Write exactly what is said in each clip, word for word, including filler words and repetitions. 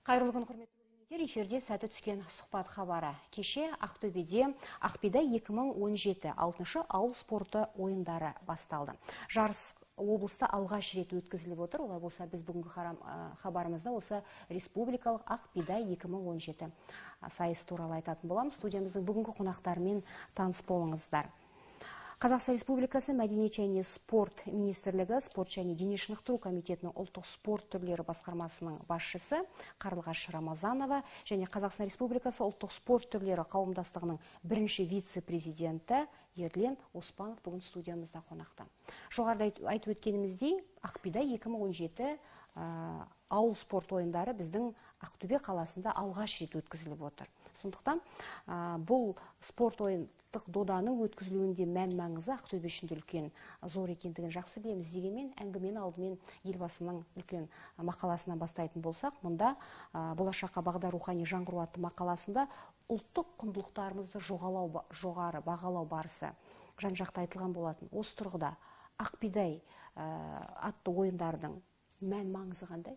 Қайырлы күн, құрметті көрермендер, эфирде сәті түскен сұхбат хабары. Кеше Ақтөбеде Ақбидай екі мың он жеті алтыншы ауыл спорты ойындары басталды. Жарыс облыста алғаш рет өткізіліп отыр. Олай болса, біз бүгінгі хабарымызда осы республикалық Ақбидай екі мың он жеті сайыс туралы айтатын боламыз. Студиямыздың бүгінгі қонақтарымен таныс болыңыздар. Қазақстан Республикасы Мәдениет және спорт министрлігі спорт және дене шынықтыру комитетінің ұлттық спорт түрлері басқармасының басшысы Қарлығаш Рамазанова және Қазақстан Республикасы ұлттық спорт түрлері қауымдастығының бірінші вице-президенті Ерлен Оспанов бүгін студиямызда қонақта. Жоғарыда айтып өткеніміздей, Ақбидай екі мың он жеті ауыл спорт ойындары біздің Ақтөбе қаласында алғаш рет өткізіліп отыр. Сондықтан бұл спорт ойындық доданың өткізілуінде мән маңызы Ақтөбе үшін үлкен зор екендігін жақсы білеміз. Дегенмен әңгімені алдымен елбасының үлкен мақаласынан бастайтын болсақ, мұнда болашаққа бағдар рухани жаңғыру атты мақаласында ұлттық құндылықтарымызды жоғалау жоғары бағалау барысы жан-жақты айтылған болатын. Осы тұрғыда Ақбидай атты ойындардың мән маңызы қандай?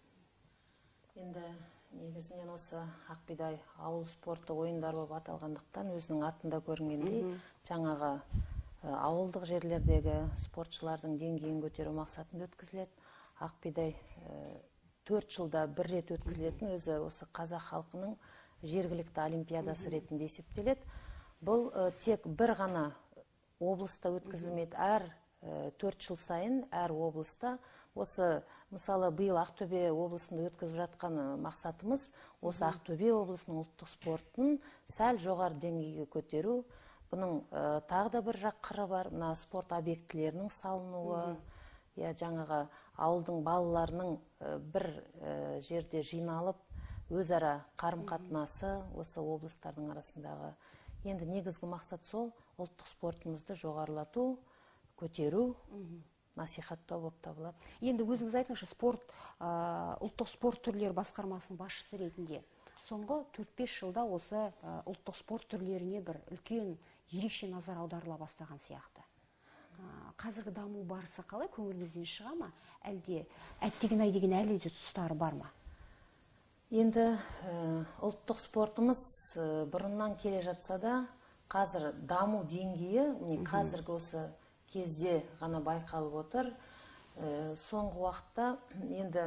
Енді негізінен осы Ақбидай ауыл спорты ойындар болып аталғандықтан өзінің атында көрінгендей жаңағы ауылдық жерлердегі спортшылардың деңгейін көтеру мақсатында өткізіледі. Ақбидай төрт жылда бір рет өткізілетін өзі осы қазақ халқының жергілікті олимпиадасы ретінде есептеледі. Бұл тек бір ғана облыста өткізілмейді. Әр төрт жыл сайын әр облыста осы, мысалы, биыл Ақтөбе облысында өткізіп жатқан мақсатымыз осы Ақтөбе облысының ұлттық спортын сәл жоғары деңгейге көтеру. Бұның тағы да бір жақ қыры бар, мына спорт объектілерінің салынуы, я жаңағы ауылдың балаларының бір жерде жиналып, өзара қарым-қатынасы осы облыстардың арасындағы. Енді негізгі мақсат сол ұлттық спортымызды жоғарылату, көтеру, насихаттау болып табылады. Енді өзіңіз айтыңызшы, спорт, ұлттық спорт түрлері басқармасының басшысы ретінде соңғы төрт-бес жылда осы ұлттық спорт түрлеріне бір үлкен ерекше назар аударыла бастаған сияқты. Қазіргі даму барысы қалай, көңіліңізден шыға ма? Әлде әттеген-ай деген әлі де тұстары бар ма? Енді ұлттық спортымыз бұрыннан келе жатса да, қазір даму деңгейі қазіргі осы кезде ғана байқалып отыр. Соңғы уақытта енді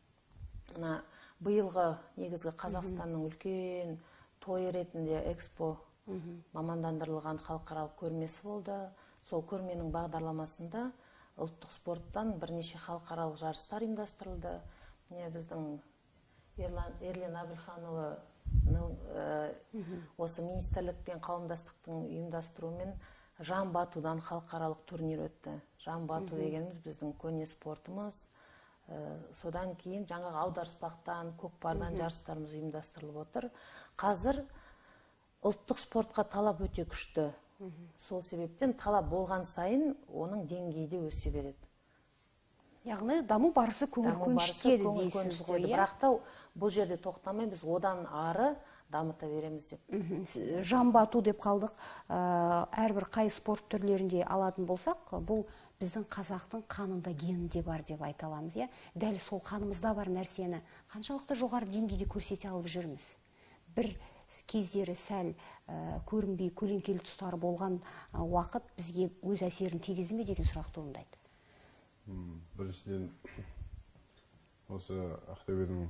биылғы негізгі Қазақстанның үлкен тойы ретінде экспо мамандандырылған халықаралық көрмесі болды. Сол көрменің бағдарламасында ұлттық спорттан бірнеше халықаралық жарыстар ұйымдастырылды. Біздің Ерлен Әбілханұлының осы министрлік пен қауымдастықтың ұйымдастыруымен жан батудан халықаралық турнир өтті. Жан бату дегеніміз біздің көне спортымыз. Содан кейін жаңағы аударыспақтан, көкпардан жарыстарымыз ұйымдастырылып отыр. Қазір ұлттық спортқа талап өте күшті. Сол себептен талап болған сайын оның деңгейі де өсе береді. Яғни даму барысы көңіл көншітеді дейсіз ғой. Бірақ та бұл жерде тоқтамай біз одан ары дамыта береміз деп. Жан бату деп қалдық. Әрбір қай спорт түрлерінде алатын болсақ, бұл біздің қазақтың қанында, генінде бар деп айта аламыз. Дәл сол қанымызда бар нәрсені қаншалықты жоғары деңгейде көрсете алып жүрміз. Bir кездері сәл көрінбей көлеңкелі тұстары болған уақыт бізге өз әсерін тигізді ме деген сұрақ туындайды. Біріншіден осы Ақтөбенің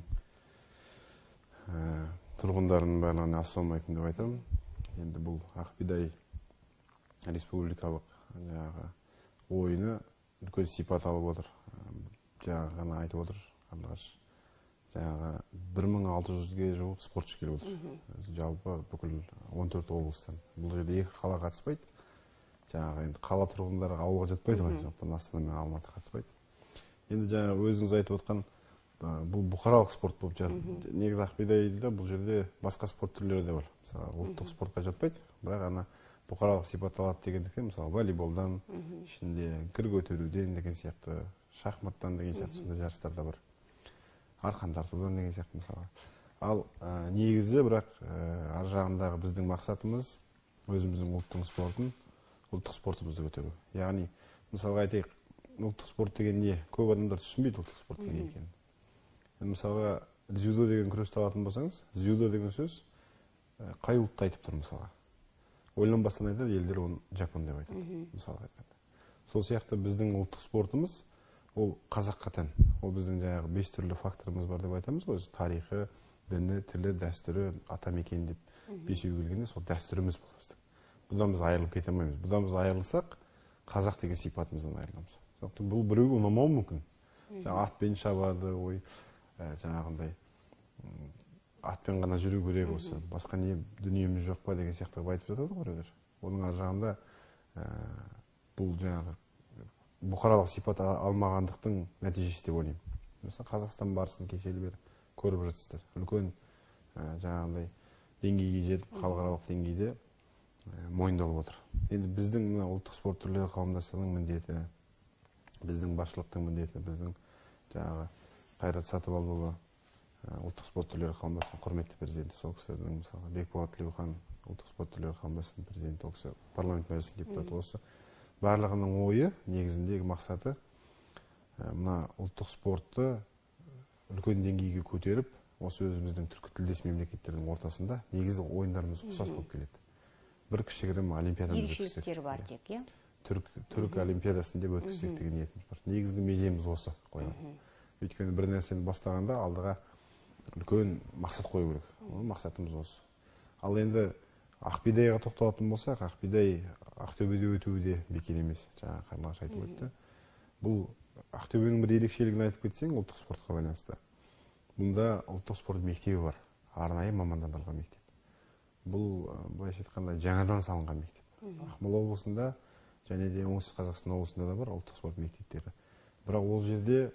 тұрғындарының барлығына ассалаумағалейкум деп айтамын. Енді бұл Ақбидай республикалық ойыны үлкен сипат алып отыр. Жаңағы ғана айтып отыр, Қарлығаш. Жаңағы бір мың алты жүзге жуық спортшы келіп отыр. Жалпы бүкіл он төрт облыстан. Бұл жерде екі қала қатыспайды. Жаңағы енді қала тұрғындары ауылға жатпайды ғой, сондықтан Астана мен Алматы қатыспайды. Енді жаңағы өзіңіз айтып отқан бұл бұқаралық спорт болып жатыр. Негізі Ақбидайда бұл жерде басқа спорт түрлері де бар. Мысалы, ұлттық спортқа жатпайды, бірақ ана бұқаралық сипат алады дегендіктен, мысалы, волейболдан, ішінде гір көтеруден деген сияқты, шахматтан деген сияқты сондай жарыстар да бар. Арқан тартудан деген сияқты мысалы. Ал негізі, бірақ ар жағындағы біздің мақсатымыз өзіміздің ұлттық спортын, ұлттық спортымызды көтеру. Яғни, мысалға айтайық, ұлттық спорт деген не? Көп адамдар түсінбейді ұлттық спорт деген екен. Мысалға дзюдо деген күресті алатын болсаңыз, дзюдо деген сөз қай ұлтты айтып тұр мысалға. Ойланбастан айтады, елдер оны жапон деп айтады, мысалға айтады. Сол сияқты біздің ұлттық спортымыз, ол қазаққа тән. Ол біздің жаңағы бес түрлі факторымыз бар деп айтамыз ғой. Тарихы, діні, тілі, дәстүрі, атамекен деп бесеуге келгенде сол дәстүріміз болмыз. Бұдан біз айырылып кете алмаймыз. Бұдан біз айырылсақ, қазақ деген сипатымыздан айырыламыз. Бұл біреуге ұнамауы мүмкін. Атпен шабады, ой, жаңағындай атпен ғана жүру керек осы, басқа не дүниеміз жоқ па деген сияқты айтып жатады ғой біреулер. Оның ар жағында бұл жаңағы бұқаралық сипат алмағандықтың нәтижесі деп ойлаймын. Mesela Қазақстан барысын кешелі бері көріп жатсыздар. Үлкен жаңағындай деңгейге жетіп, халықаралық деңгейде мойындалып отыр. Енді біздің ұлттық спорт түрлері қауымдастығының міндеті, біздің басшылықтың міндеті, біздің жаңағы Қайрат Сатыбалдыұлы ұлттық спорт түрлері қауымдастығының құрметті президенті, сол кісілердің мысалы Бекболат Тілеухан ұлттық спорт түрлері қауымдастығының президенті, ол кісі парламент мәжілісінің депутаты. Осы барлығының ойы, негізіндегі мақсаты мына ұлттық спортты үлкен деңгейге көтеріп, осы өзіміздің түркі тілдес мемлекеттердің ортасында негізі ойындарымыз ұқсас болып келеді. Бір кішігірім олимпиадамыз ерекшеліктер бар тек, иә? Түрік олимпиадасын деп өткізсек деген ниетіміз бар. Негізгі межеміз осы қойған. Өйткені бір нәрсені бастағанда алдыға үлкен мақсат қою керек. Мақсатымыз осы. Ал енді Ақбидайға тоқталатын болсақ, Ақбидай Ақтөбеде өтуі де бекер емес. Жаңа Қарлығаш айтып өтті. Бұл Ақтөбенің бір ерекшелігін айтып кетсең, ұлттық спортқа байланысты. Бұнда ұлттық спорт мектебі бар. Арнайы мамандандырылған мектеп. Бұл былайша айтқанда жаңадан салынған мектеп. Ақмола облысында және де оңтүстік Қазақстан облысында да бар ұлттық спорт мектептері. Бірақ ол жерде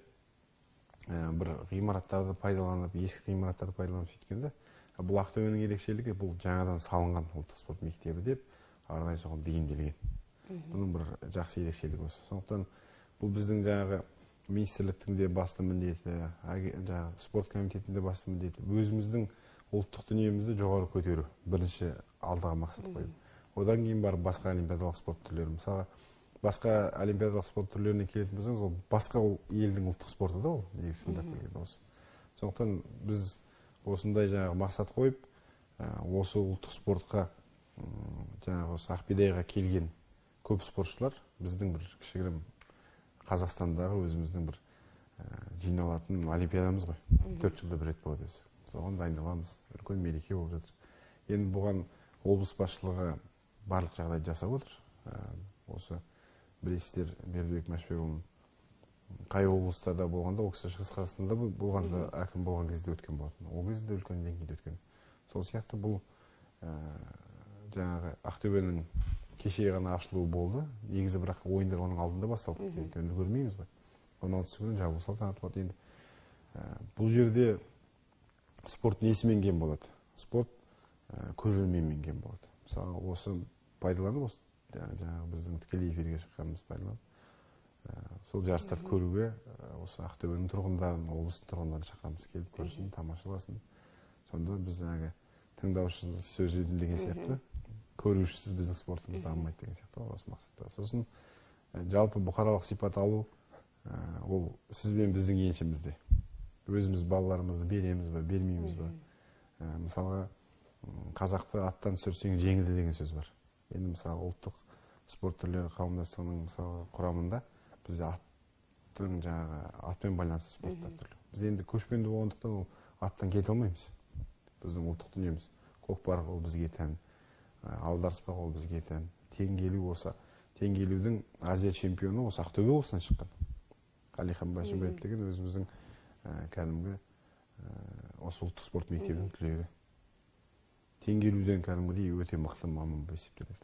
бір ғимараттарды пайдаланып, ескі ғимараттарды пайдаланып сөйткенде, бұл Ақтөбенің ерекшелігі бұл жаңадан салынған ұлттық спорт мектебі деп арнайы соған бейімделген. Бұның бір жақсы ерекшелігі осы. Сондықтан бұл біздің жаңағы министрліктің де басты міндеті, жаңағы спорт комитетінің де басты міндеті, өзіміздің ұлттық дүниемізді жоғары көтеру, бірінші алдыға мақсат қойып. Одан кейін барып басқа олимпиадалық спорт түрлері. Мысалға, басқа олимпиадалық спорт түрлеріне келетін болсаңыз, ол басқа елдің ұлттық спорты да ол, негізінде келген осы. Сондықтан біз осындай жаңағы мақсат қойып, осы ұлттық спортқа, жаңағы осы Ақбидайға келген көп спортшылар біздің бір кішігірім Қазақстандағы өзіміздің бір жиналатын олимпиадамыз ғой. Төрт жылда бір рет болады өзі. Соған дайындаламыз. Үлкен мереке болып жатыр. Енді бұған облыс басшылығы барлық жағдай жасап отыр. Осы білесіздер, Бердібек Мәшбекұлының қай облыста да болғанда, ол кісі Шығыс Қазақстанда болғанда әкім болған кезде өткен болатын. Ол кезде үлкен деңгейде өткен. Сол сияқты бұл жаңағы Ақтөбенің кеше ғана ашылуы болды. Негізі бірақ ойындар оның алдында басталып кеткен. Өңді көрмейміз ғой. он алтысы күні жабылу салтанаты болады. Енді бұл жерде спорт несімен кем болады? Спорт көрерменмен кем болады. Мысалы, осы пайдаланып, жаңағы біздің тікелей эфирге шыққанымыз пайдаланып, сол жарыстарды көруге осы Ақтөбенің тұрғындарын, облыстың тұрғындарын шақырамыз, келіп көрсін, тамашаласын. Сонда біз жаңағы тыңдаушысыз сөз едім деген сияқты, көрушісіз біздің спортымыз дамымайды деген сияқты осы мақсатта. Сосын жалпы бұқаралық сипат алу, ол сіз бен біздің еншімізде. Өзіміз балаларымызды береміз бе, бермейміз бе. Мысалға, қазақты аттан түсірсең жеңілді деген сөз бар. Енді мысалы ұлттық спорт түрлері қауымдастығының мысалы құрамында бізде аттың жаңағы атпен байланысты спорттар түрлі. Біз енді көшпенді болғандықтан ол аттан кете алмаймыз. Біздің ұлттық дүниеміз. Көкпар ол бізге тән, аударыспақ ол бізге тән. Теңгелу осы. Теңгелудің Азия чемпионы осы Ақтөбе облысынан шыққан. Қалихан Бәшімбаев деген өзіміздің кәдімгі осы ұлттық спорт мектебінің түлегі. Теңгелуден кәдімгідей өте мықты маман болып есептеледі.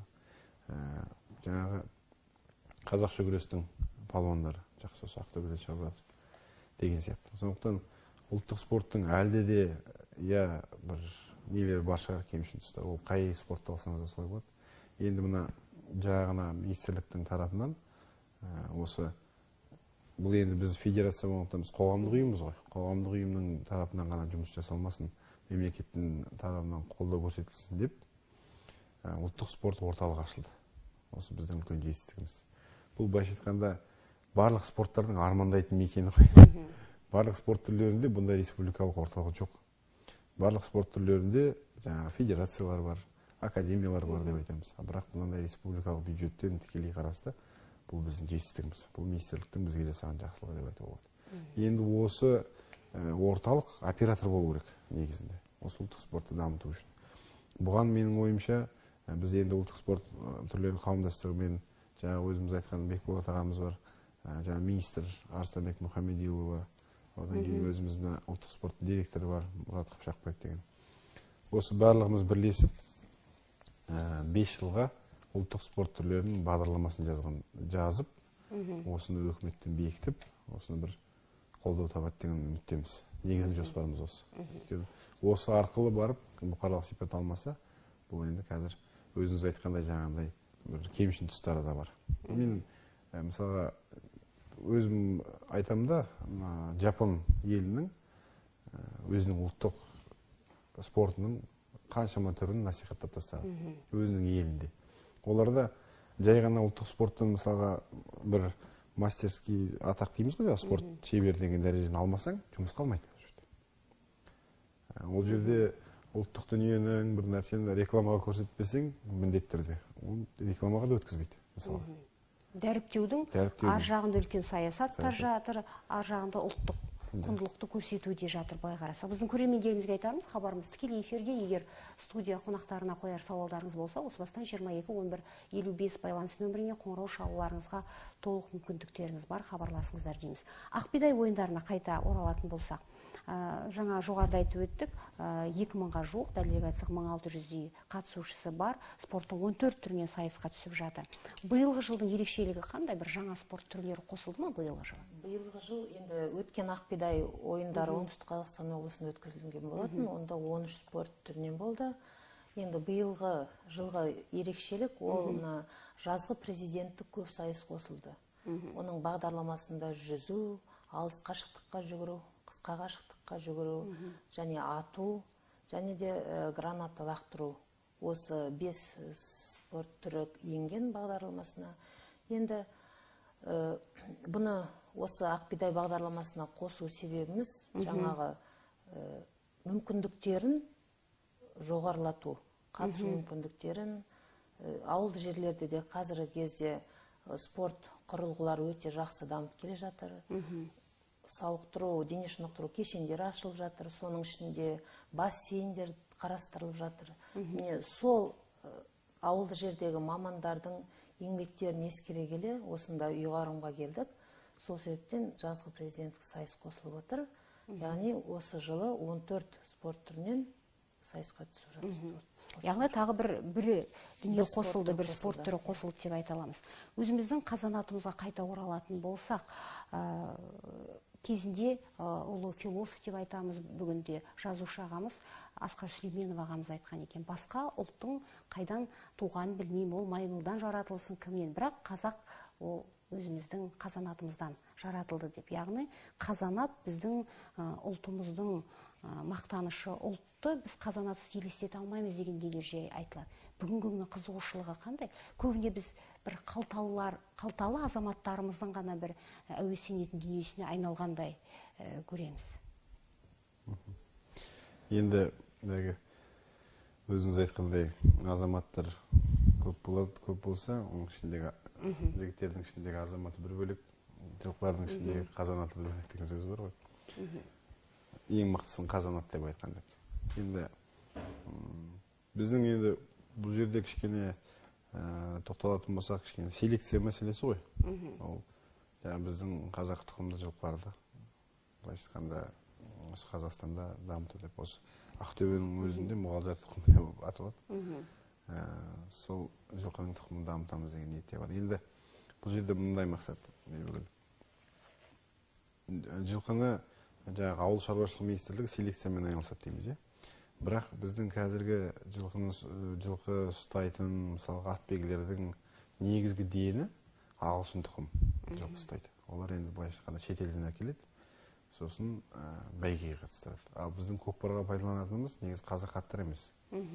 Жаңағы қазақша күрестің палуандары жақсы осы Ақтөбеде шығып жатыр деген сияқты. Сондықтан ұлттық спорттың әлде де я бір нелер бар шығар, кемшін тұстар. Ол қай спортты алсаңыз да солай болады. Енді мына жаңағына министрліктің тарапынан осы бұл енді біз федерация болғандықтан біз қоғамдық ұйымбыз ғой. Қоғамдық ұйымның тарапынан ғана жұмыс жасалмасын, мемлекеттің тарапынан қолдау көрсетілсін деп ұлттық спорт орталығы ашылды. Осы біздің үлкен жетістігіміз. Бұл былайша айтқанда барлық спорттардың армандайтын мекені ғой. барлық спорт түрлерінде бұндай республикалық орталық жоқ. Барлық спорт түрлерінде жаңағы федерациялар бар, академиялар бар деп айтамыз. Бірақ бұндай республикалық бюджеттен тікелей қарасты бұл біздің жетістігіміз. Бұл министрліктің бізге жасаған жақсылығы деп айтуға болады. Енді осы орталық оператор болу керек негізінде. Осы ұлттық спортты дамыту үшін. Бұған менің ойымша біз енді ұлттық спорт түрлерінің қауымдастығымен жаңағы өзіміз айтқан Бекболат ағамыз бар, жаңағы министр Арыстанбек Мұхамедиұлы бар, одан кейін өзіміздің ұлттық спорт директоры бар, Мұрат Қыпшақбаев деген. Осы барлығымыз бірлесіп бес жылға ұлттық спорт түрлерінің бағдарламасын жазған, жазып, осыны өкіметтен бекітіп, осыны бір қолдау табады деген үміттеміз. Негізгі жоспарымыз осы. Осы арқылы барып, бұқаралық сипат алмаса, бұл енді қазір өзіңіз айтқандай жаңағындай бір кемшін тұстары да бар. Мен мысалға өзім айтамын да, Жапон елінің өзінің ұлттық спортының қаншама түрін насихаттап тастаған. Өзінің елінде. Оларда жай ғана ұлттық спорттың мысалға бір мастерский атақ дейміз ғой, спорт шебер деген дәрежені алмасаң, жұмыс қалмайды. Ол жерде ұлттық дүниенің бір нәрсені рекламаға көрсетпесең, міндетті түрде рекламаға да өткізбейді, мысалы. Дәріптеудің ар жағында үлкен саясат та жатыр, ар жағында ұлттық құндылықты көрсетуде жатыр, былай қараса. Біздің көрермендерімізге айтарымыз, хабарымыз тікелей эфирде, егер студия қонақтарына қояр сауалдарыңыз болса, осы бастан жиырма екі он бір елу бес байланыс нөміріне қоңырау шалуларыңызға толық мүмкіндіктеріңіз бар, хабарласыңыздар дейміз. Ақбидай ойындарына қайта оралатын болсақ, жаңа жоғарыда айтып өттік, екі мыңға жуық, дәлірек айтсақ мың алты жүздей қатысушысы бар, спорттың он төрт түрінен сайысқа түсіп жатыр. Биылғы жылдың ерекшелігі қандай, бір жаңа спорт түрлері қосылды ма биылғы жыл? Биылғы жыл енді өткен Ақбидай ойындары оңтүстік Қазақстан облысында өткізілген болатын, онда он үш спорт түрінен болды. Енді биылғы жылғы ерекшелік ол жазғы президенттік көп сайыс қосылды. Оның бағдарламасында жүзу, алыс қашықтыққа жүгіру, қысқа қашықтыққа жүгіру, және ату, және де граната лақтыру. Осы бес спорт түрі енген бағдарламасына. Енді бұны осы Ақбидай бағдарламасына қосу себебіміз жаңағы мүмкіндіктерін жоғарылату, қатысу мүмкіндіктерін. Ауылды жерлерде де қазіргі кезде спорт құрылғылары өте жақсы дамып келе жатыр. Сауықтыру, дене шынықтыру кешендері ашылып жатыр, соның ішінде бассейндер қарастырылып жатыр. Міне сол ауылды жердегі мамандардың еңбектерін ескере келе осында ұйғарымға келдік. Сол себептен жазғы президенттік сайыс қосылып отыр. Яғни осы жылы он төрт спорт түрінен сайысқа түсіп жатыр. Яғни тағы бір бірі дүние қосылды, бір спорт түрі қосылды деп айта аламыз. Өзіміздің қазанатымызға қайта оралатын болсақ, кезінде ұлы философ деп айтамыз, бүгінде жазушы ағамыз Асқар Сүлейменов ағамыз айтқан екен. Басқа ұлттың қайдан туғанын білмеймін, ол маймылдан жаратылсын кімнен, бірақ қазақ ол өзіміздің қазанатымыздан жаратылды деп. Яғни қазанат біздің ұлтымыздың мақтанышы, ұлтты біз қазанатсыз елестете алмаймыз деген дүниелер айтылады. Бүгінгі күні қызығушылығы қандай? Көбіне біз бір қалталылар, қалталы азаматтарымыздың ғана бір әуестенетін дүниесіне айналғандай көреміз. Енді өзіңіз айтқандай азаматтар көп болады, көп болса, оның ішіндегі жігіттердің ішіндегі азаматы бір бөлек, жылқылардың ішіндегі қазанаты бір бөлек деген сөз бар ғой. Ең мықтысын қазанат деп айтқан деп. Енді біздің енді бұл жерде кішкене тоқталатын болсақ, кішкене селекция мәселесі ғой. Ол біздің қазақ тұқымды жылқыларды былайша айтқанда осы Қазақстанда дамыту деп, осы Ақтөбенің өзінде мұғалжар тұқымы деп аталады. Сол жылқының тұқымын дамытамыз деген ниетте бар. Енді бұл жерде мындай мақсат. Жылқыны жаңағы ауыл шаруашылық министрлігі селекциямен айналысады дейміз. Бірақ біздің қазіргі жылқы ұстайтын, мысалға атбегілердің негізгі дені ағылшын тұқым жылқы ұстайды. Олар енді былайша айтқанда шетелден әкеледі, сосын бәйгеге қатыстырады. Ал біздің көкпарға пайдаланатынымыз негізі қазақ аттар емес.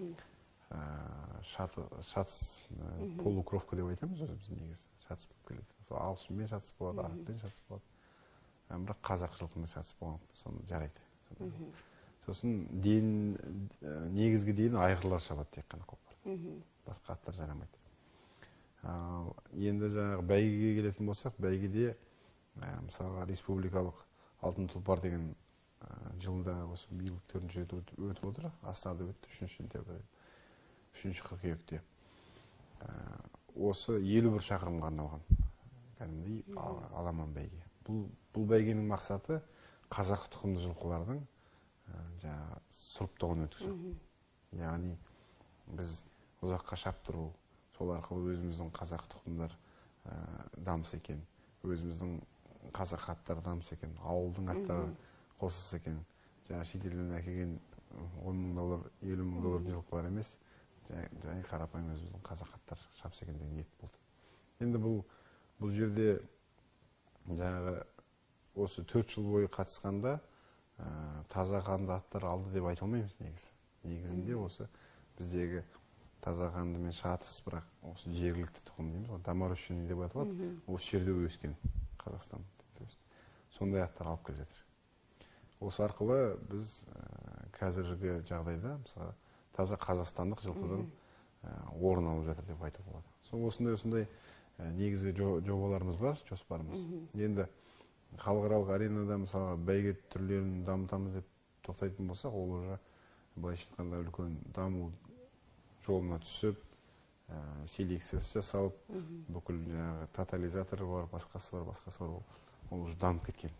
Шатыс, полукровка деп айтамыз, біз негізі шатыс болып келеді. Ағылшынмен шатыс болады, арақпен шатыс болады. бірақ қазақ жылқыны сатыс болған соны жарайды. Сосын дейін негізгі дейін айғырлар шабады тек қана көкпар. Басқа аттар жарамайды. Енді жаңағы бәйгеге келетін болсақ, бәйгеде мысалға республикалық алтын тұлпар деген жылында осы биыл төртінші рет өтіп отыр. Астанада өтті үшінші сентябрьде, үшінші қыркүйекте. Осы елу бір шақырымға арналған кәдімгідей аламан бәйге. Бұл бәйгенің мақсаты қазақ тұқымды жылқылардың жаңағы сұрыптауын өткізу. Яғни біз ұзаққа шаптыру, сол арқылы өзіміздің қазақ тұқымдар дамыс екен, өзіміздің қазақ аттары дамыс екен, ауылдың аттары қосылса екен, жаңа шетелден әкелген он мың доллар, елу мың доллар жылқылар емес, және қарапайым өзіміздің қазақ аттар шапса екен деген ниет болды. Енді бұл жерде жаңағы осы төрт жыл бойы қатысқанда таза қанды аттар алды деп айта алмаймыз негізі. Негізінде осы біздегі таза қанды мен шатыс, бірақ осы жергілікті тұқым дейміз, доморощенный деп аталады, осы жерде өскен Қазақстан. Сондай аттар алып келе жатыр. Осы арқылы біз қазіргі жағдайда мысалы таза қазақстандық жылқыдан орын алып жатыр деп айтуға болады. Сол осындай-осындай негізгі жобаларымыз бар, жоспарымыз. Енді халықаралық аренада мысалы бәйге түрлерін дамытамыз деп тоқтайтын болсақ, ол уже былайша айтқанда үлкен даму жолына түсіп, селекциясы жасалып, бүкіл тотализаторы бар, басқасы бар, басқасы бар, ол уже дамып кеткен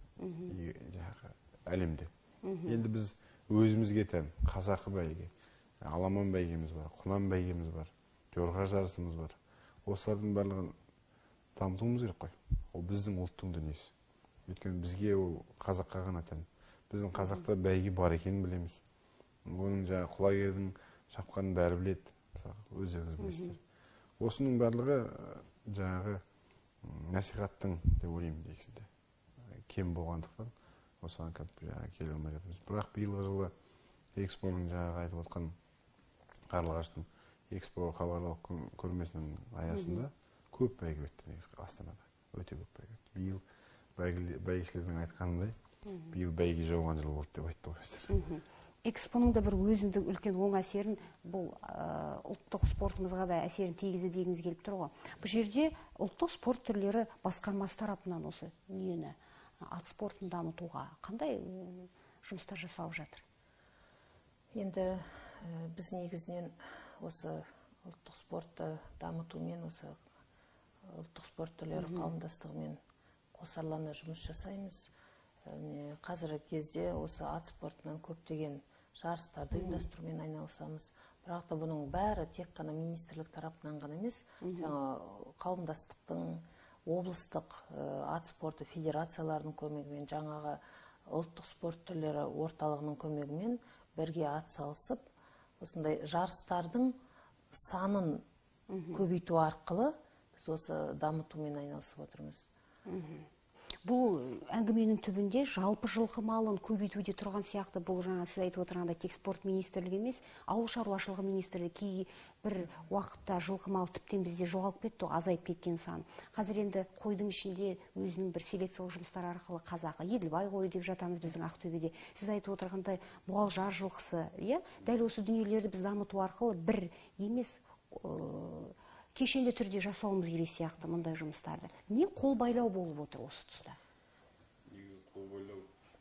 әлемде. Енді біз өзімізге тән қазақы бәйге, аламан бәйгеміз бар, құнан бәйгеміз бар, жорға жарысымыз бар. Осылардың барлығын дамытуымыз керек қой. Ол біздің ұлттың дүниесі. Өйткені бізге ол қазаққа ғана тән. Біздің қазақта бәйге бар екенін білеміз. Оның жаңағы құлагердің шапқанын бәрі біледі, өздеріңіз білесіздер. Осының барлығы жаңағы насихаттың деп ойлаймын негізінде. Кем болғандықтан осыған келе алмай жатырмыз. Бірақ биылғы жылы экспоның жаңағы айтып отқан Қарлығаштың экспо халықаралық көрмесінің аясында көп бәйге өтті негізі Астанада. Өте көп бәйге өтті. Биыл бәйгешілердің айтқанындай, биыл бәйге жауған жыл болды деп айтты ғой. Экспоның да бір өзіндік үлкен оң әсерін бұл ұлттық спортымызға да әсерін тигізді дегіңіз келіп тұр ғой. Бұл жерде ұлттық спорт түрлері басқармасы тарапынан осы дүниені ат спортын дамытуға қандай жұмыстар жасалып жатыр? Енді біз негізінен осы ұлттық спортты дамытумен, осы ұлттық спорт түрлері қауымдастығымен қосарлана жұмыс жасаймыз. Қазіргі кезде осы ат спортынан көптеген жарыстарды ұйымдастырумен айналысамыз. Бірақ та бұның бәрі тек қана министрлік тарапынан ғана емес, жаңа қауымдастықтың, облыстық ат спорты федерацияларының көмегімен, жаңағы ұлттық спорт түрлері орталығының көмегімен бірге ат салысып, осындай жарыстардың санын көбейту арқылы біз осы дамытумен айналысып отырмыз. Бұл әңгіменің түбінде жалпы жылқы малын көбейтуде тұрған сияқты, бұл жаңа сіз айтып отырғандай тек спорт министрлігі емес, ауыл шаруашылығы министрлігі кей бір уақытта жылқы малы тіптен бізде жоғалып кетті, азайып кеткен сан. Қазір енді қойдың ішінде өзінің бір селекциялық жұмыстар арқылы қазақы Еділбай қойы деп жатамыз біздің Ақтөбеде. Сіз айтып отырғандай Мұғалжар жылқысы, дәл осы дүниелерді біз дамыту арқылы бір емес кешенді түрде жасауымыз керек сияқты мұндай жұмыстарды. Не қол байлау болып отыр осы тұста? Қол байлау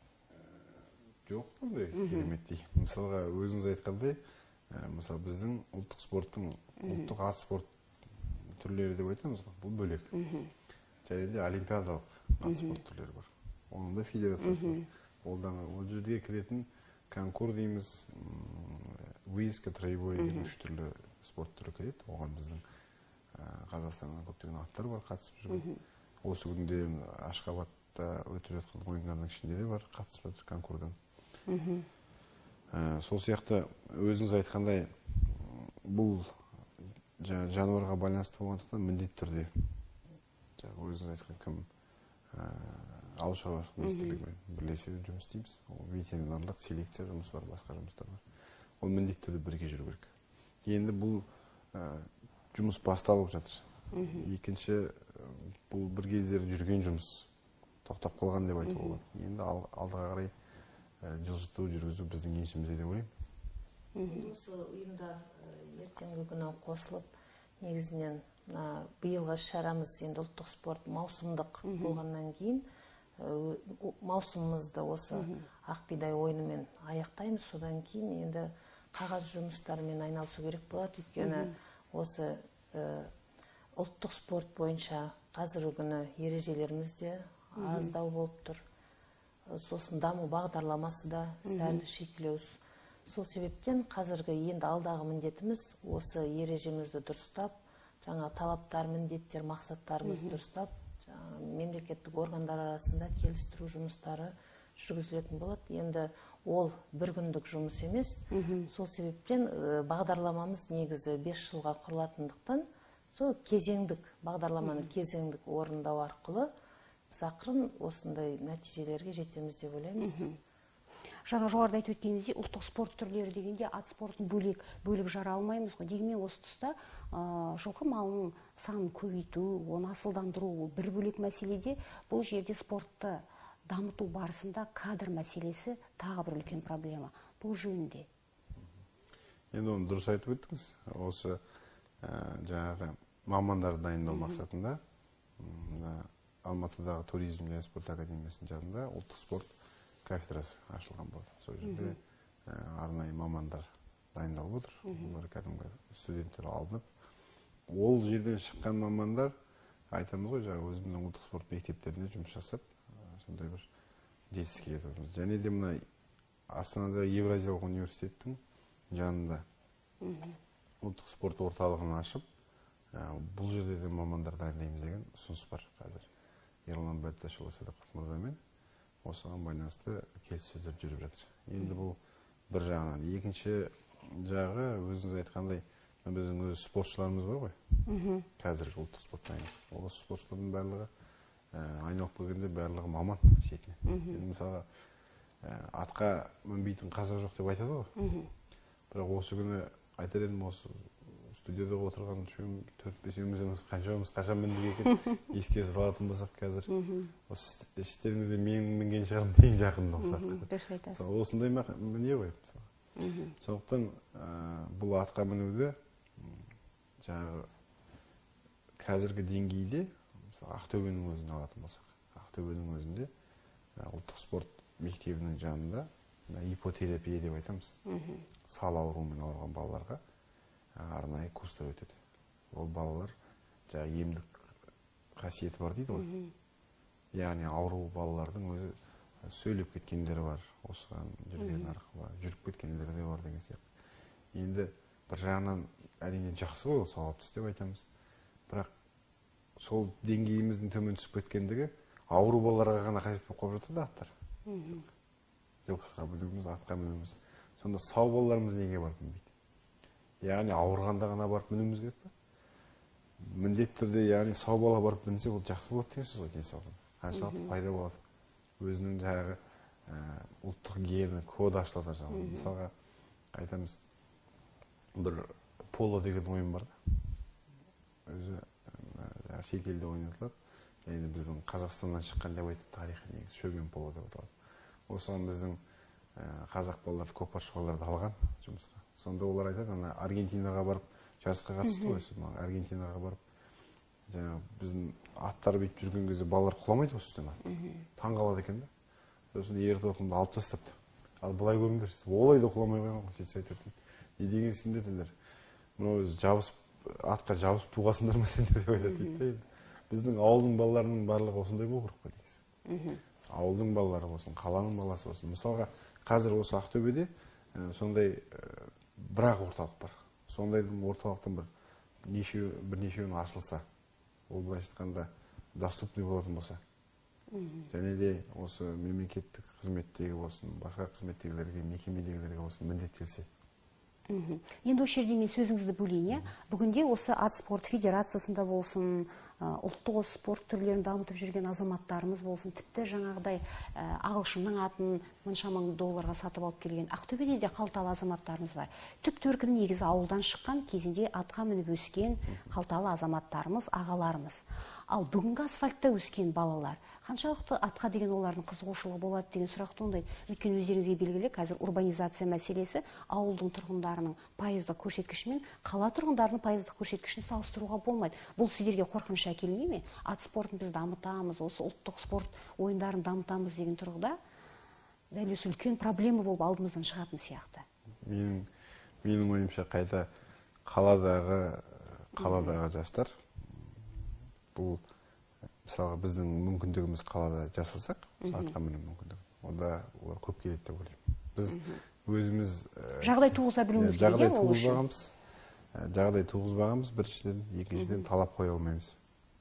жоқ бұндай кереметтей. Мысалға өзіңіз айтқандай, мысалы біздің ұлттық спорттың, ұлттық ат спорт түрлері деп айтамыз ғой, бұл бөлек. Және де олимпиадалық ат спорт түрлері бар. Оның да федерациясы бар. Ол жерге кіретін конкур дейміз, выездка, троевой деген үш түрлі спорт түрі кіреді. Оған біздің Қазақстаннан көптеген аттар бар қатысып жүрген. Осы күнде Ашхабадта өтіп жатқан ойындардың ішінде де бар қатысып жатыр конкурдан. Сол сияқты өзіңіз айтқандай бұл жануарға байланысты болғандықтан міндетті түрде өзіңіз айтқан кім ауыл шаруашылық министрлігімен бірлесе жұмыс істейміз. Ол ветеринарлық селекция жұмысы бар, басқа жұмыстар бар. Ол міндетті түрде бірге жүру керек. Енді бұл жұмыс басталып жатыр. Екінші, бұл бір кездері жүрген жұмыс. тоқтап қалған деп айтуға болады. Енді алдыға қарай жылжыту жүргізу біздің еншімізде деп ойлаймын. Осы ұйымдар ертеңгі күні қосылып, негізінен биылғы шарамыз енді ұлттық спорт маусымдық болғаннан кейін маусымымызды осы ақбидай ойынымен аяқтаймыз. Содан кейін енді қағаз жұмыстарымен айналысу керек болады. Өйткені осы ұлттық спорт бойынша қазіргі күні ережелеріміз де аздау болып тұр. Сосын даму бағдарламасы да сәл шикілеу. Сол себептен қазіргі енді алдағы міндетіміз осы ережемізді дұрыстап, жаңа талаптар, міндеттер, мақсаттарымыз дұрыстап, мемлекеттік органдар арасында келістіру жұмыстары жүргізілетін болады. Енді ол бір күндік жұмыс емес. Сол себептен бағдарламамыз негізі бес жылға құрылатындықтан, сол кезеңдік бағдарламаны кезеңдік орындау арқылы біз ақырын осындай нәтижелерге жетеміз деп ойлаймыз. Жаңа жоғарыда айтып өткеніміздей, ұлттық спорт түрлері дегенде ат спортын бөлек бөліп жара алмаймыз ғой. Дегенмен осы тұста жылқы малының санын көбейту, оны асылдандыру бір бөлек мәселеде, бұл жерде спортты дамыту барысында кадр мәселесі тағы бір үлкен проблема. Бұл жөнінде. Енді оны дұрыс айтып өттіңіз. Осы жаңағы мамандарды дайындау мақсатында Алматыдағы туризм және спорт академиясының жанында ұлттық спорт кафедрасы ашылған болды. Сол жерде арнайы мамандар дайындалып отыр. Олар кәдімгі студенттер алынып, ол жерден шыққан мамандар айтамыз ғой, жаңа өзіміздің ұлттық спорт мектептерінде жұмыс жасап, сондай бір жетістікке жетіп отырмыз. Және де мына Астанада Евразиялық университеттің жанында ұлттық спорт орталығын ашып, бұл жерде де мамандар дайындаймыз деген ұсыныс бар қазір. Ерлан Байташұлы Садықов мырзамен осыған байланысты келіссөздер жүріп жатыр. Енді бұл бір жағынан. Екінші жағы, өзіңіз айтқандай, біздің өз спортшыларымыз бар ғой. Қазіргі ұлттық спорттан. Ол спортшылардың барлығы айналып келгенде барлығы маман шетінен. Енді мысалға атқа мінбейтін қазақ жоқ деп айтады ғой. Бірақ осы күні айтар едім, осы студияда отырған төрт-бесеуміз қаншауымыз қашан міндік екен еске салатын болсақ қазір. Осы іштеріңізде мен мінген шығарым ең жақын болсақ. Осындай міне ғой. Сондықтан бұл атқа мінуді жаңағы қазіргі деңгейде Ақтөбенің өзін алатын болсақ, Ақтөбенің өзінде ұлттық спорт мектебінің жанында ипотерапия деп айтамыз. Сал ауруымен ауырған балаларға арнайы курстар өтеді. Ол балалар жаңағы емдік қасиеті бар дейді ғой. Яғни ауру балалардың өзі сөйлеп кеткендері бар, осыған жүрген арқылы жүріп кеткендері де бар деген сияқты. Енді бір жағынан әрине жақсы ғой, сауапты іс деп айтамыз. Бірақ сол деңгейіміздің төмен түсіп кеткендігі ауру балаларға ғана қажет болып қалып жатыр да аттар. Жылқыға мінуіміз, атқа мінуіміз. Сонда сау балаларымыз неге барып мінбейді? Яғни ауырғанда ғана барып мінуіміз керек пе? Міндетті түрде, яғни сау бала барып мінсе, ол жақсы болады деген сөз ғой денсаулығына. Қаншалықты пайда болады. Өзінің жаңағы ұлттық гені, коды ашылады жаңағы. Мысалға айтамыз, бір поло деген ойын бар да. Өзі шетелде ойнатылады. Яғни біздің Қазақстаннан шыққан деп айтып тарихы негізі шөген поло деп аталады. Осыған біздің қазақ балаларды, көкпаршы балаларды алған жұмысқа. Сонда олар айтады, ана Аргентинаға барып жарысқа қатысты ғой, Аргентинаға барып, жаңағы біздің аттар бүйтіп жүрген кезде балалар құламайды ғой үстінен ат. Таң қалады екен да. Сосын ер тоқымды алып тастапты. Ал былай көріңдер, олай да құламай қойған ғой, сөйтсе айтады дейді. Не деген сендер діндер? Мынау өзі жабысып, атқа жабысып туғасыңдар ма сендер деп айтады дейді. Біздің ауылдың балаларының барлығы осындай болу керек қой негізі. Ауылдың балалары болсын, қаланың баласы болсын. Мысалға қазір осы Ақтөбеде сондай бірақ орталық бар. Сондай орталықтың бір бірнешеуін ашылса, ол былайша айтқанда доступный болатын болса, және де осы мемлекеттік қызметтегі болсын, басқа қызметтегілерге, мекемедегілерге болсын міндеттелсе, Енді осы жерде мен сөзіңізді бөлейін. Бүгінде осы ат спорт федерациясында болсын, ұлттық спорт түрлерін дамытып жүрген азаматтарымыз болсын, тіпті жаңағыдай ағылшынның атын мыңша мың долларға сатып алып келген Ақтөбеде де қалталы азаматтарымыз бар. түп төркіні негізі ауылдан шыққан, кезінде атқа мініп өскен қалталы азаматтарымыз, ағаларымыз. Ал бүгінгі асфальтта өскен балалар қаншалықты атқа деген олардың қызығушылығы болады деген сұрақ туындайды. Өйткені өздеріңізге белгілі, қазір урбанизация мәселесі ауылдың тұрғындарының пайыздық көрсеткішімен қала тұрғындарының пайыздық көрсеткішін салыстыруға болмайды. Бұл сіздерге қорқыныш әкелмей ме? Ат спортын біз дамытамыз, осы ұлттық спорт ойындарын дамытамыз деген тұрғыда дәл осы үлкен проблема болып алдымыздан шығатын сияқты. Менің менің ойымша қайта қаладағы қаладағы жастар бұл мысалы біздің мүмкіндігіміз қалада жасасақ, атқа міну мүмкіндігі, онда олар көп келеді деп ойлаймын. Біз өзіміз жағдай туғыза білуіміз керек. Жағдай туғызбағанбыз. Жағдай туғызбағанбыз біріншіден, екіншіден талап қоя алмаймыз.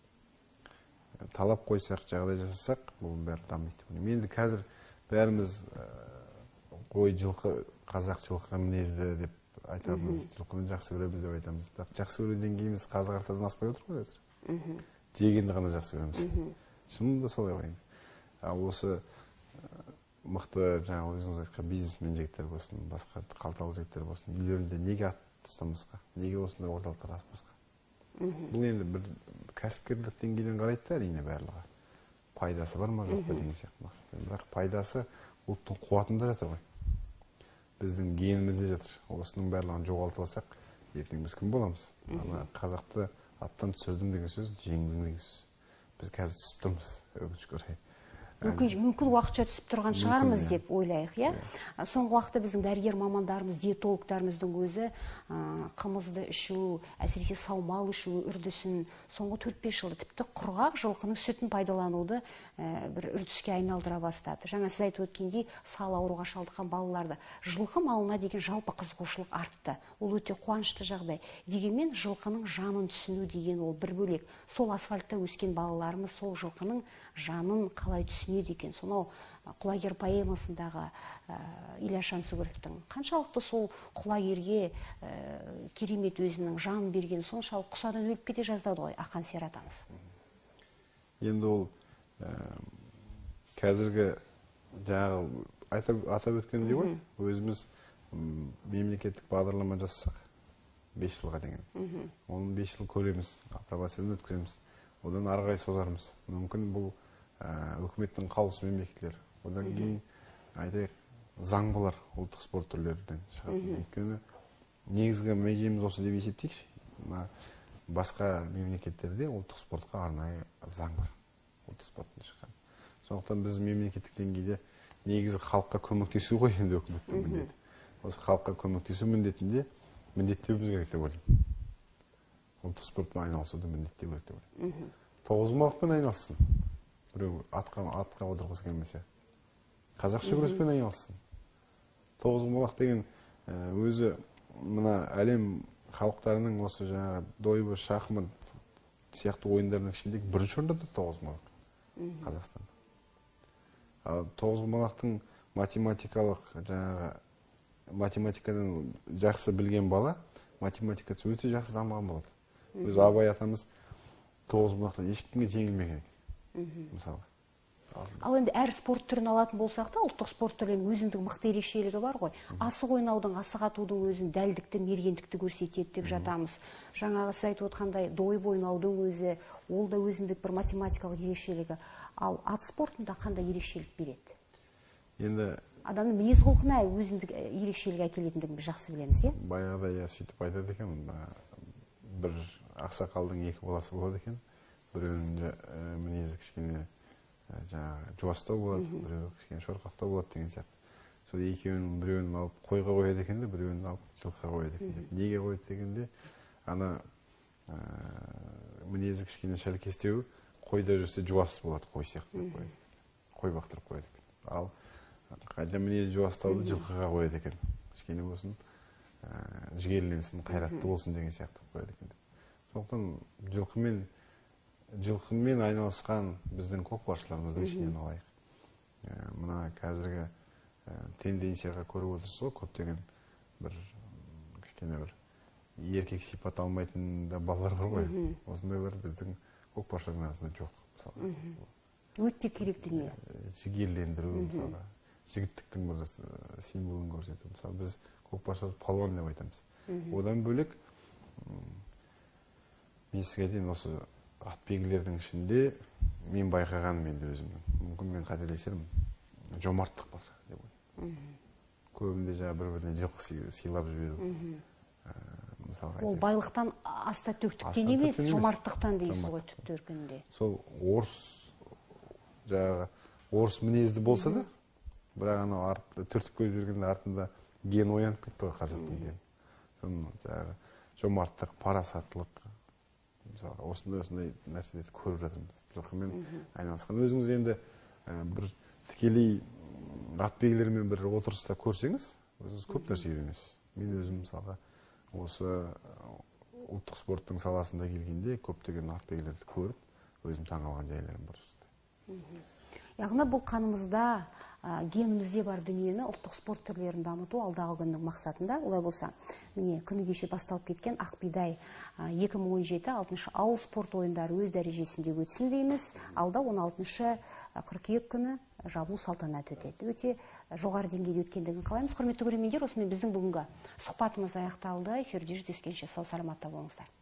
Талап қойсақ, жағдай жасасақ, бұл бәрі дамиды. Енді қазір бәріміз қой, жылқы, қазақ жылқы мінезді деп айтамыз, жылқыны жақсы көреміз деп айтамыз. Бірақ жақсы көру деңгейіміз қазы-қартадан аспай отыр ғой қазір. Жегенді ғана жақсы көреміз. Шынында солай ғой. Осы мықты жаңа өзіңіз айтқан бизнесмен жігіттер болсын, басқа қалталы жігіттер болсын, үйлерінде неге ат ұстамасқа, неге осындай орталықтар ашпасқа? Бұл енді бір кәсіпкерлік деңгейден қарайды да, әрине барлығы. Пайдасы бар ма жоқ па деген сияқты мақсат. Бірақ пайдасы ұлттың қуатында жатыр ғой. Біздің генімізде жатыр. Осының барлығын жоғалтып алсақ, ертең біз кім боламыз? Қазақты аттан түсірдім деген сөз, жеңдің деген сөз. Біз қазір түсіп тұрмыз, өкінішке орай. Мүмкін уақытша түсіп тұрған шығармыз деп ойлайық, иә? Соңғы уақытта біздің дәрігер мамандарымыз, диетологтарымыздың өзі қымызды ішу, әсіресе саумал ішу үрдісін соңғы төрт-бес жылда тіпті құрғақ жылқының сүтін пайдалануды бір үрдіске айналдыра бастады. Жаңа сіз айтып өткендей, сал ауруға шалдыққан балаларды жылқы малына деген жалпы қызығушылық артты. Ол өте қуанышты жағдай. Дегенмен жылқының жанын түсіну деген ол бір бөлек. Сол асфальтта өскен балаларымыз сол жылқының жанын қалай түсінеді екен. Сонау құлагер поэмасындағы Илья Жансүгіровтің қаншалықты сол құлагерге керемет өзінің жанын берген, соншалық құсадан өліп кете жаздады ғой ақан сері атамыз. Енді ол қазіргі жаңағы атап өткендей ғой, өзіміз мемлекеттік бағдарлама жасасақ, бес жылға деген. Оның бес жыл көреміз, апробациядан өткіземіз. Одан ары қарай созармыз. Мүмкін бұл үкіметтің қаулысымен бекітілер. Одан кейін айтайық, заң болар ұлттық спорт түрлерінен шығатын. Өйткені негізгі межеміз осы деп есептейікші. Басқа мемлекеттерде ұлттық спортқа арнайы заң бар. Ұлттық спорттың шыққан. Сондықтан біз мемлекеттік деңгейде негізі халыққа көмектесу ғой енді үкіметтің міндеті. Осы халыққа көмектесу міндетінде міндеттеуіміз керек деп ойлаймын. Ұлттық спортпен айналысуды міндеттеу керек деп ойлаймын. Тоғызқұмалақпен айналыссын. Біреу атқа отырғысы келмесе. Қазақша күреспен айналыссын. Тоғызқұмалақ деген өзі мына әлем халықтарының осы жаңағы дойбы, шахмат сияқты ойындарының ішіндегі бірінші орында тұр тоғызқұмалақ Қазақстанда. Ал тоғызқұмалақтың математикалық жаңағы математикадан жақсы білген бала математикасы өте жақсы дамыған болады. Өзі Абай атамыз тоғызқұмалақтан ешкімге жеңілмеген екен. Мысалы. Ал енді әр спорт түрін алатын болсақ та, ұлттық спорт түрінің өзіндік мықты ерекшелігі бар ғой. Асық ойнаудың, асық атудың өзін дәлдікті, мергендікті көрсетеді деп жатамыз. Жаңағы сіз айтып отқандай дойбы ойнаудың өзі, ол да өзіндік бір математикалық ерекшелігі. Ал ат спортында қандай ерекшелік береді? Енді адамның мінез құлқына өзіндік ерекшелік әкелетіндігін біз жақсы білеміз, иә? Баяғыда я сөйтіп айтады екен, бір ақсақалдың екі баласы болады екен. Біреуінің мінезі кішкене жаңағы жуастау болады, біреуі кішкене шорқақтау болады деген сияқты. Сол екеуінің біреуін алып қойға қояды екен де, біреуін алып жылқыға қояды екен. Неге қояды дегенде, ана мінезі кішкене шәлкестеу, қойда жүрсе жуас болады, қой сияқты қояды. Қой бақтырып қояды екен. Ал қайда мінезі жуастауды жылқыға қояды екен. Кішкене болсын, жігерленсін, қайратты болсын деген сияқты қояды екен. Сондықтан жылқымен жылқымен айналысқан біздің көкпаршыларымыздың ішінен алайық. Мына қазіргі тенденцияға көріп отырсыз ғой, көптеген бір өйткені бір еркек сипат алмайтын да балалар бар ғой. Осындайлар біздің көкпаршылардың арасында жоқ, мысалы. Өте керек дүние. Жігерлендіру, мысалы, жігіттіктің бір символын көрсету. Мысалы, біз көкпаршылар палуан деп айтамыз. Одан бөлек, мен сізге айтайын, осы атбегілердің ішінде мен байқағаным енді өзімнің. Мүмкін мен қателесермін. Жомарттық бар деп ойлаймын. Көбінде жаңа бір-біріне жылқы сыйлап жіберу. Ол байлықтан аста төктіктен емес, жомарттықтан дейсіз ғой түпті өркенде. Сол орыс, жаңағы орыс мінезді болса да, бірақ анау түртіп көз бергенде артында ген оянып кетті ғой, қазақтың ген. Соны жаңағы жомарттық, парасаттылық, мысалы, осындай-осындай нәрселерді көріп жатырмыз. Жылқымен айналысқан. Өзіңіз енді бір тікелей атбегілермен бір отырыста көрсеңіз, өзіңіз көп нәрсе үйренесіз. Мен өзім, мысалға, осы ұлттық спорттың саласында келгенде көптеген атбегілерді көріп, өзім таңғалған жайларым бар. Яғни бұл қанымызда, генімізде бар дүниені ұлттық спорт түрлерін дамыту алдағы күннің мақсатында. Олай болса, міне күні кеше басталып кеткен Ақбидай екі мың он жеті алтыншы ауыл спорт ойындары өз дәрежесінде өтсін дейміз. Алда он алтыншы қыркүйек күні жабылу салтанаты өтеді. Өте жоғары деңгейде өткендігін қалаймыз. Құрметті көрермендер, осымен біздің бүгінгі сұхбатымыз аяқталды. Эфирде жүздескенше сау саламатта болыңыздар.